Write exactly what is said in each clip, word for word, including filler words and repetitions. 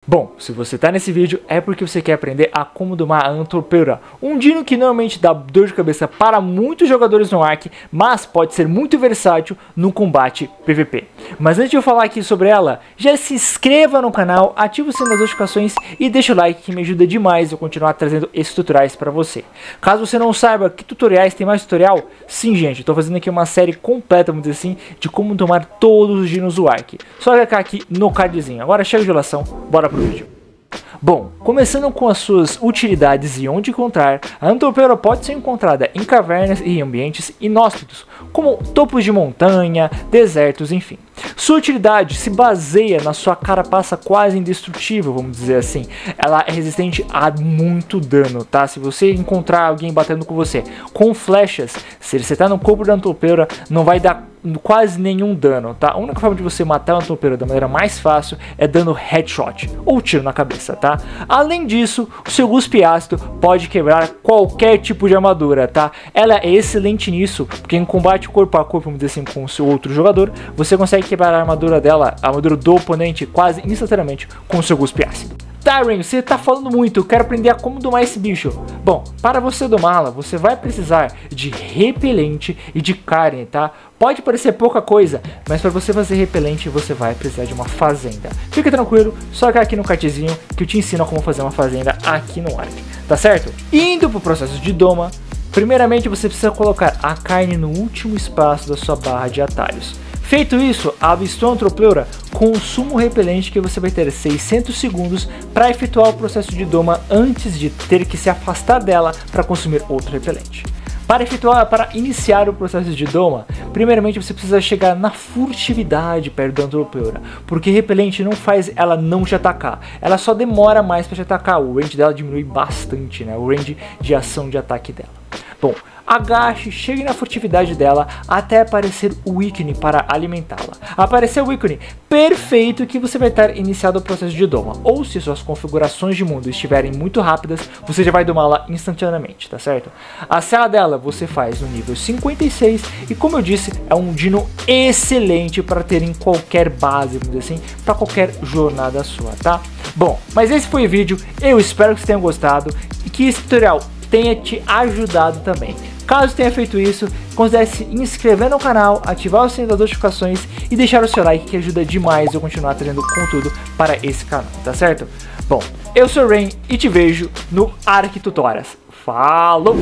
Bom, se você tá nesse vídeo é porque você quer aprender a como domar a Anthopeura, um dino que normalmente dá dor de cabeça para muitos jogadores no Ark, mas pode ser muito versátil no combate P V P. Mas antes de eu falar aqui sobre ela, já se inscreva no canal, ative o sininho das notificações e deixa o like que me ajuda demais a continuar trazendo esses tutoriais para você. Caso você não saiba que tutoriais tem mais tutorial, sim gente, eu tô fazendo aqui uma série completa, vamos dizer assim, de como domar todos os dinos do Ark. Só clicar aqui no cardzinho. Agora chega de enrolação, bora pro vídeo. Bom, começando com as suas utilidades e onde encontrar, a Anthopeura pode ser encontrada em cavernas e ambientes inóspitos, como topos de montanha, desertos, enfim. Sua utilidade se baseia na sua carapaça quase indestrutível, vamos dizer assim. Ela é resistente a muito dano, tá? Se você encontrar alguém batendo com você com flechas, se você tá no corpo da Anthopeura, não vai dar quase nenhum dano, tá? A única forma de você matar a Anthopeura da maneira mais fácil é dando headshot, ou tiro na cabeça, tá? Além disso, o seu cuspe ácido pode quebrar qualquer tipo de armadura, tá? Ela é excelente nisso, porque em combate corpo a corpo, vamos dizer assim, com o seu outro jogador, você consegue quebrar a armadura dela, a armadura do oponente, quase instantaneamente com o seu cuspe ácido. Tá, Rain, você tá falando muito, eu quero aprender a como domar esse bicho. Bom, para você domá-la, você vai precisar de repelente e de carne, tá? Pode parecer pouca coisa, mas para você fazer repelente, você vai precisar de uma fazenda. Fica tranquilo, só clicar aqui no cardzinho que eu te ensino como fazer uma fazenda aqui no Ark, tá certo? Indo pro processo de doma, primeiramente você precisa colocar a carne no último espaço da sua barra de atalhos. Feito isso, avistou a Anthopeura, consuma o repelente que você vai ter seiscentos segundos para efetuar o processo de doma antes de ter que se afastar dela para consumir outro repelente. Para efetuar, para iniciar o processo de doma, primeiramente você precisa chegar na furtividade perto da Anthopeura, porque repelente não faz ela não te atacar, ela só demora mais para te atacar, o range dela diminui bastante, né? O range de ação de ataque dela. Bom, agache, chegue na furtividade dela até aparecer o ícone para alimentá-la. Aparecer o ícone, perfeito que você vai estar iniciado o processo de doma. Ou se suas configurações de mundo estiverem muito rápidas, você já vai domá-la instantaneamente, tá certo? A cela dela você faz no nível cinquenta e seis e, como eu disse, é um dino excelente para ter em qualquer base, vamos dizer assim, para qualquer jornada sua, tá? Bom, mas esse foi o vídeo, eu espero que vocês tenham gostado e que esse tutorial tenha te ajudado também. Caso tenha feito isso, considere se inscrever no canal, ativar o sininho das notificações e deixar o seu like que ajuda demais eu continuar trazendo conteúdo para esse canal, tá certo? Bom, eu sou o Rain e te vejo no Ark Tutorials. Falou!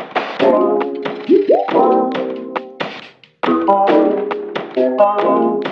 Oh